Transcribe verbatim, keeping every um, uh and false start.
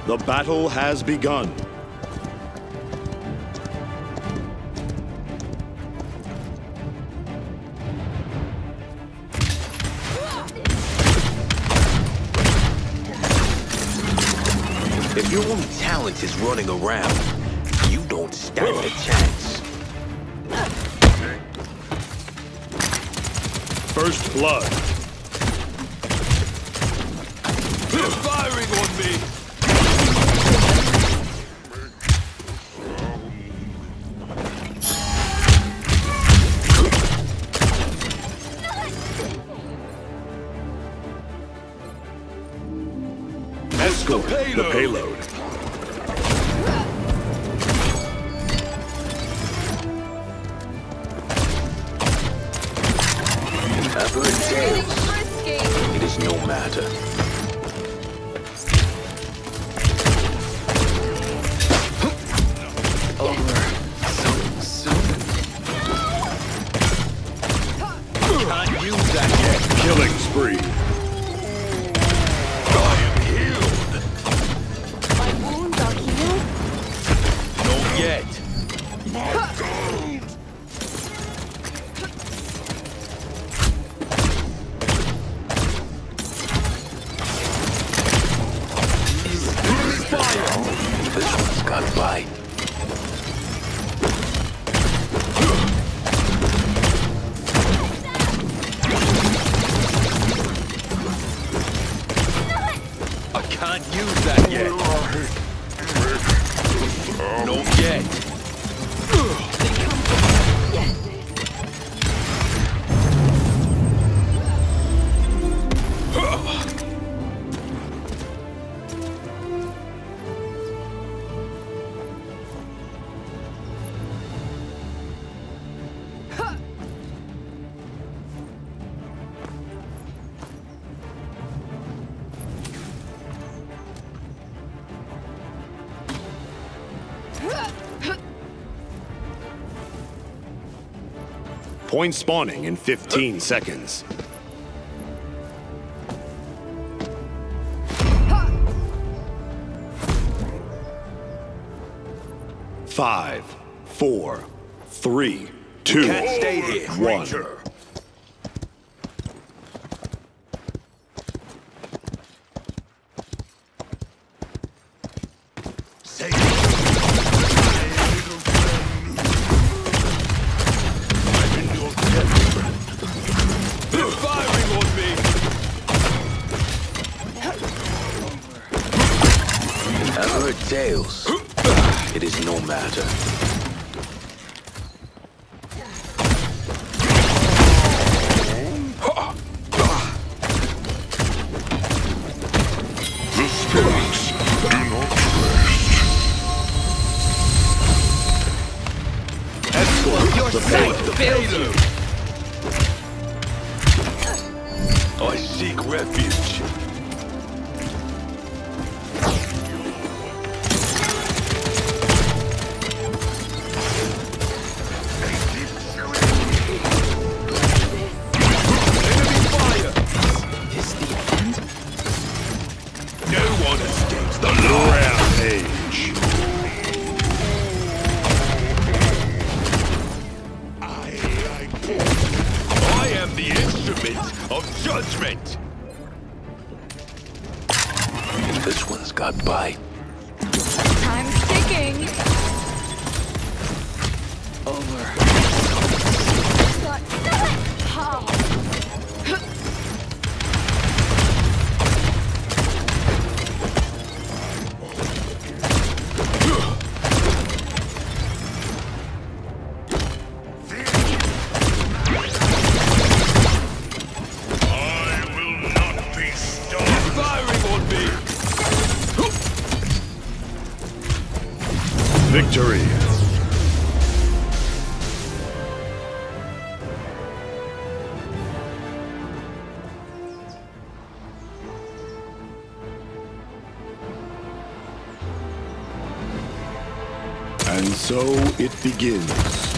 The battle has begun. If your only talent is running around, you don't stand a chance. First blood. They're firing on me! Escort the payload. The payload. I've heard tales. It is no matter. Over so soon. Can't use that yet. Killing spree. I am healed. My wounds are healed? Not yet. This one's got bite. I can't use that yet. Not yet. Point spawning in fifteen seconds. Five, four, three, two, Can't stay here, one. Ranger. Tales. It is no matter. The spirits do not rest. Escort Your the sight payload. fails you. I seek refuge. Rampage. I am the instrument of judgment. This one's got bite. Time's ticking. Over. How? Victory. And so it begins.